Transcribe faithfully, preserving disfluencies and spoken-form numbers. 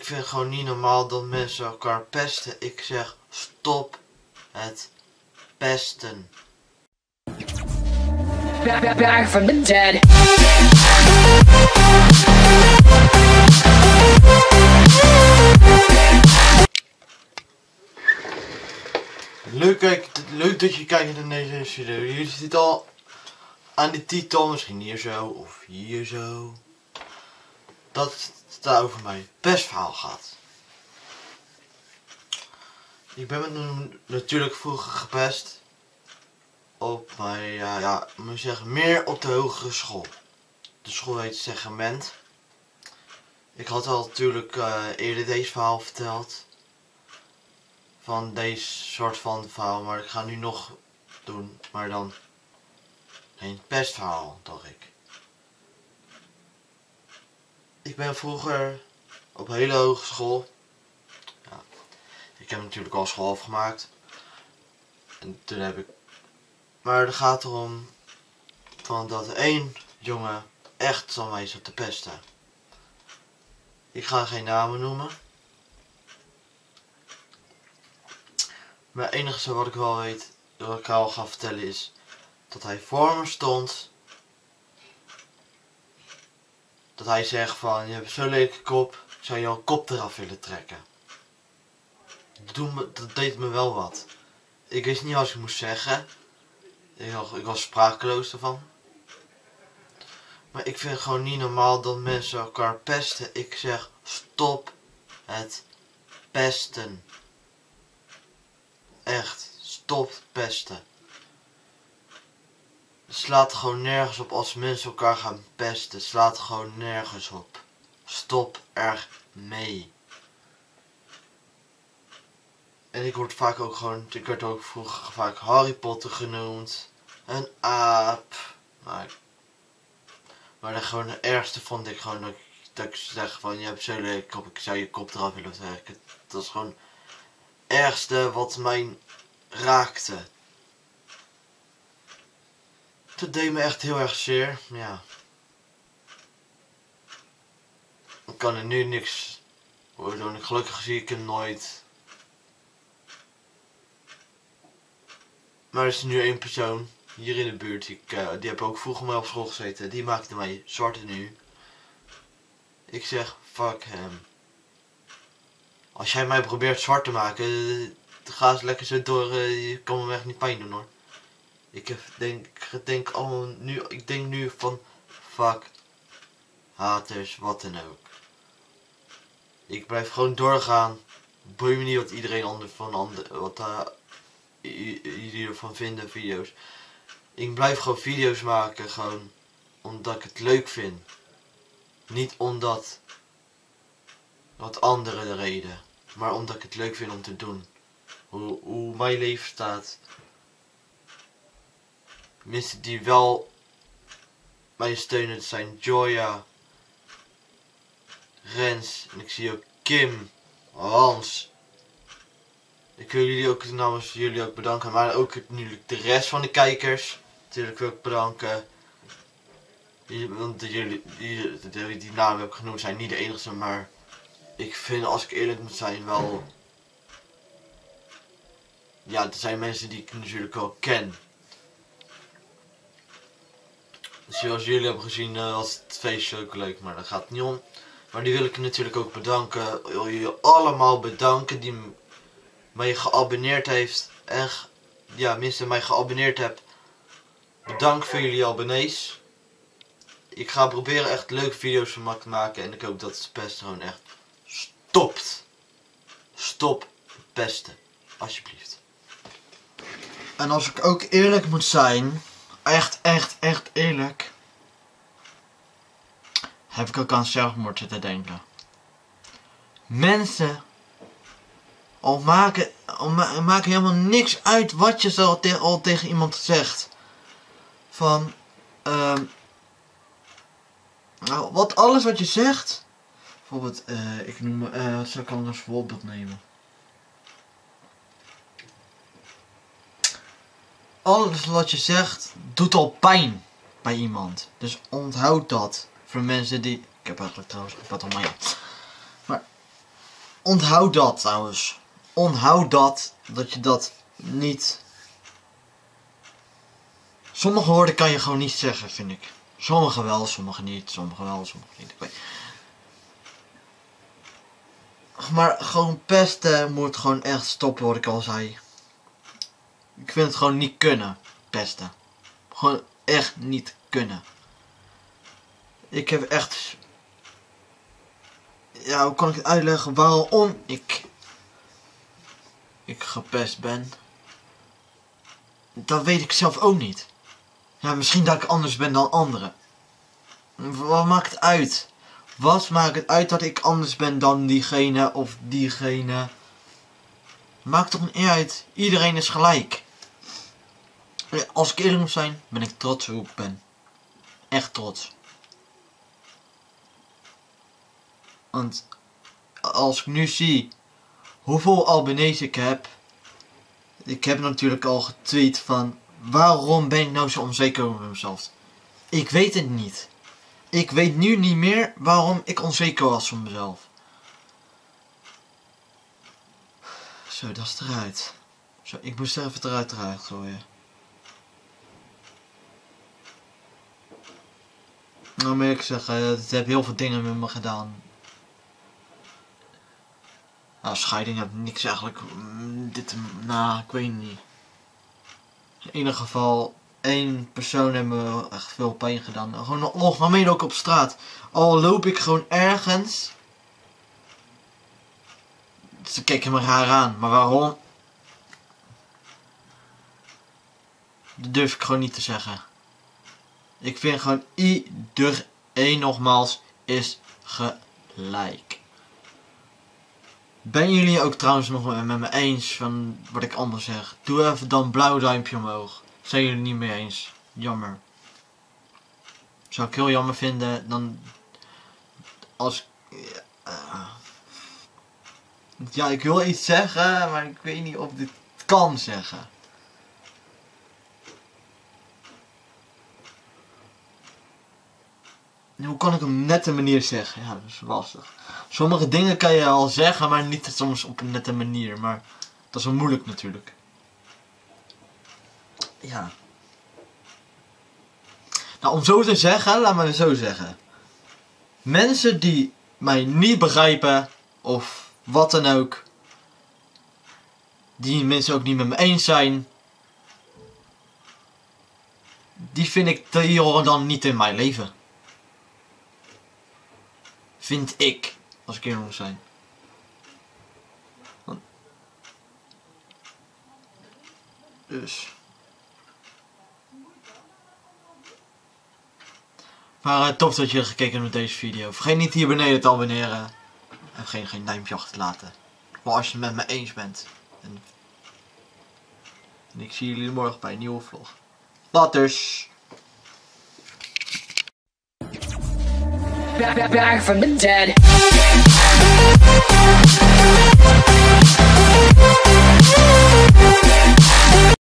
ik vind het gewoon niet normaal dat mensen elkaar pesten. Ik zeg stop het pesten. Back, back from the dead. Leuk, kijk, leuk dat je kijkt naar deze video. Jullie ziet al aan de titel, misschien hier zo of hier zo, dat het daar over mijn pestverhaal gaat. Ik ben met natuurlijk vroeger gepest op mijn, ja, ja, moet ik zeggen, meer op de hogere school. De school heet Segment. Ik had al natuurlijk uh, eerder deze verhaal verteld. Van deze soort van verhaal, maar ik ga nu nog doen, maar dan geen pestverhaal, dacht ik. Ik ben vroeger op een hele hoge school. Ja, ik heb natuurlijk al school afgemaakt. En toen heb ik... Maar het gaat erom van dat één jongen echt zal mij zat te pesten. Ik ga geen namen noemen. Maar het enige wat ik wel weet, wat ik al ga vertellen is dat hij voor me stond. Dat hij zegt van, je hebt zo'n lelijke kop, ik zou jouw kop eraf willen trekken. Dat, doet me, dat deed me wel wat. Ik wist niet wat ik moest zeggen. Ik was, ik was sprakeloos ervan. Maar ik vind het gewoon niet normaal dat mensen elkaar pesten. Ik zeg stop het pesten. Echt, stop pesten. Het slaat gewoon nergens op als mensen elkaar gaan pesten. Het slaat gewoon nergens op. Stop er mee. En ik word vaak ook gewoon, ik werd ook vroeger vaak Harry Potter genoemd. Een aap. Maar, maar de, gewoon het ergste vond ik gewoon dat ik, dat ik zeg van, je hebt zo'n lelijke kop, ik zou je kop eraf willen trekken. Dat is gewoon het ergste wat mij raakte. Dat deed me echt heel erg zeer, ja. Ik kan er nu niks voor doen. Gelukkig zie ik hem nooit. Maar er is nu één persoon hier in de buurt. Ik, uh, die heb ook vroeger mij op school gezeten. Die maakte mij zwart nu. Ik zeg fuck hem. Als jij mij probeert zwart te maken, uh, ga eens lekker zo door. Uh, je kan me echt niet pijn doen hoor. Ik denk, ik denk allemaal nu, ik denk nu van fuck haters, wat dan ook. Ik blijf gewoon doorgaan. Boeit me niet wat iedereen ander van ander, wat uh, jullie ervan vinden, video's. Ik blijf gewoon video's maken, gewoon omdat ik het leuk vind. Niet omdat wat andere de reden, maar omdat ik het leuk vind om te doen. Hoe, hoe mijn leven staat. Mensen die wel mij steunen zijn Joya, Rens en ik zie ook Kim, Hans. Ik wil jullie ook namens jullie ook bedanken, maar ook natuurlijk de rest van de kijkers. Natuurlijk wil ik bedanken. Want jullie die, die, die namen heb ik genoemd zijn niet de enige, maar ik vind, als ik eerlijk moet zijn, wel. Ja, er zijn mensen die ik natuurlijk wel ken. Dus zoals jullie hebben gezien uh, was het feestje ook leuk, maar daar gaat het niet om. Maar die wil ik natuurlijk ook bedanken. Ik wil jullie allemaal bedanken die mij geabonneerd heeft. En ja, minstens mij geabonneerd hebt. Bedankt voor jullie abonnees. Ik ga proberen echt leuke video's van te maken. En ik hoop dat het pesten gewoon echt stopt. Stop pesten. Alsjeblieft. En als ik ook eerlijk moet zijn. Echt, echt, echt eerlijk. Heb ik ook aan zelfmoord zitten denken. Mensen. Al maken, al ma maken helemaal niks uit wat je zo te al tegen iemand zegt. Van. Uh, nou, wat alles wat je zegt. Bijvoorbeeld, uh, ik noem. Uh, wat zou ik anders voorbeeld nemen? Alles wat je zegt doet al pijn bij iemand. Dus onthoud dat. Voor mensen die... Ik heb eigenlijk trouwens wat aan mij. Maar onthoud dat trouwens. Onthoud dat, dat je dat niet... Sommige woorden kan je gewoon niet zeggen, vind ik. Sommige wel, sommige niet, sommige wel, sommige niet. Ik weet. Maar gewoon pesten moet gewoon echt stoppen, wat ik al zei. Ik vind het gewoon niet kunnen, pesten. Gewoon echt niet kunnen. Ik heb echt... Ja, hoe kan ik het uitleggen waarom ik... Ik gepest ben? Dat weet ik zelf ook niet. Ja, misschien dat ik anders ben dan anderen. Wat maakt het uit? Wat maakt het uit dat ik anders ben dan diegene of diegene? Maakt toch niet uit. Iedereen is gelijk. Als ik eerlijk moet zijn, ben ik trots hoe ik ben. Echt trots. Want als ik nu zie hoeveel abonnees ik heb. Ik heb natuurlijk al getweet van waarom ben ik nou zo onzeker over mezelf. Ik weet het niet. Ik weet nu niet meer waarom ik onzeker was van mezelf. Zo, dat is eruit. Zo, ik moest er even eruit eruit gooien. Nou moet ik zeggen, het heeft heel veel dingen met me gedaan. Nou, scheiding heb niks eigenlijk. Dit, nou, ik weet niet. In ieder geval, één persoon heeft me echt veel pijn gedaan. Gewoon nog algemeen ook op straat. Al loop ik gewoon ergens. Ze kijken me raar aan, maar waarom? Dat durf ik gewoon niet te zeggen. Ik vind gewoon iedereen nogmaals is gelijk. Ben jullie ook trouwens nog met me eens van wat ik anders zeg? Doe even dan blauw duimpje omhoog. Zijn jullie niet mee eens? Jammer. Zou ik heel jammer vinden dan als uh, ja, ik wil iets zeggen, maar ik weet niet of ik dit kan zeggen. Hoe kan ik op een nette manier zeggen? Ja, dat is lastig. Sommige dingen kan je al zeggen, maar niet soms op een nette manier. Maar dat is wel moeilijk natuurlijk. Ja. Nou, om zo te zeggen, laat me het zo zeggen. Mensen die mij niet begrijpen, of wat dan ook. Die mensen ook niet met me eens zijn. Die vind ik, die horen dan niet in mijn leven. Vind ik, als ik eerlijk moet zijn. Dus. Maar uh, tof dat je gekeken hebt met deze video. Vergeet niet hier beneden te abonneren. En vergeet geen duimpje achter te laten. Maar als je het met me eens bent. En, en ik zie jullie morgen bij een nieuwe vlog. Laters. Back, back, back from the dead.